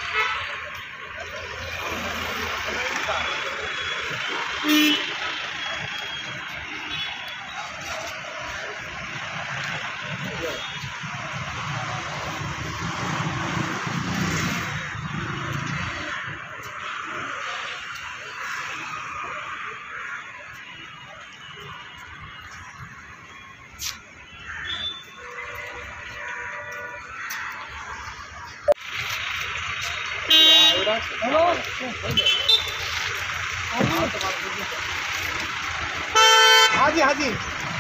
Hello हाँ जी हाँ जी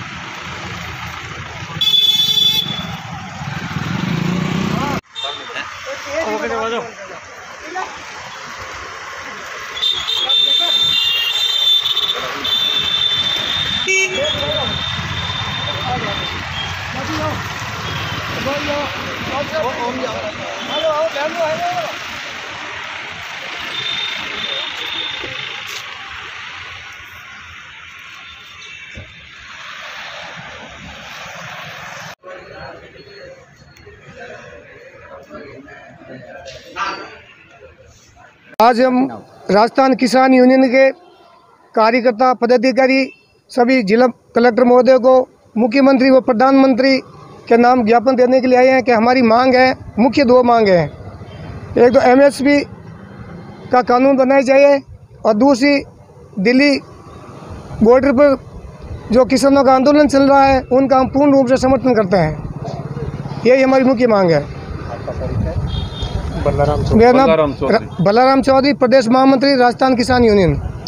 आज हम राजस्थान किसान यूनियन के कार्यकर्ता पदाधिकारी सभी जिला कलेक्टर महोदय को मुख्यमंत्री व प्रधानमंत्री के नाम ज्ञापन देने के लिए आए हैं कि हमारी मांग है, मुख्य दो मांग हैं। एक तो एमएसपी का कानून बनाया जाए और दूसरी दिल्ली बॉर्डर पर जो किसानों का आंदोलन चल रहा है उनका हम पूर्ण रूप से समर्थन करते हैं। यही हमारी मुख्य मांग है। मेरा नाम बलराम चौधरी, प्रदेश महामंत्री राजस्थान किसान यूनियन।